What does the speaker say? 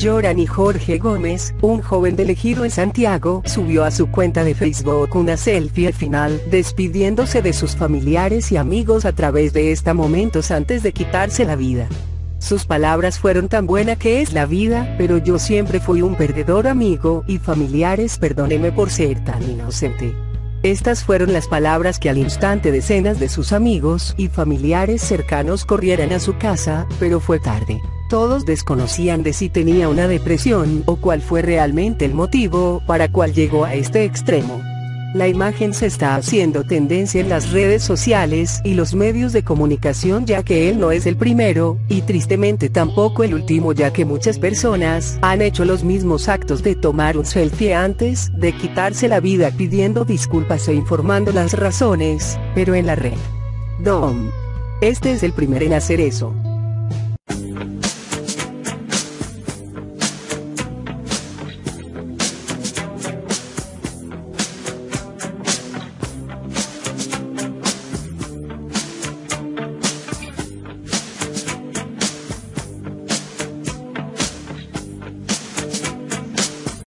Yorani Jorge Gómez, un joven del Ejido en Santiago, subió a su cuenta de Facebook una selfie al final, despidiéndose de sus familiares y amigos a través de esta momentos antes de quitarse la vida. Sus palabras fueron: tan buena que es la vida, pero yo siempre fui un perdedor, amigo y familiares, perdóneme por ser tan inocente. Estas fueron las palabras que al instante decenas de sus amigos y familiares cercanos corrieran a su casa, pero fue tarde. Todos desconocían de si tenía una depresión o cuál fue realmente el motivo para cual llegó a este extremo. La imagen se está haciendo tendencia en las redes sociales y los medios de comunicación, ya que él no es el primero, y tristemente tampoco el último, ya que muchas personas han hecho los mismos actos de tomar un selfie antes de quitarse la vida, pidiendo disculpas e informando las razones, pero en la red. Este es el primero en hacer eso.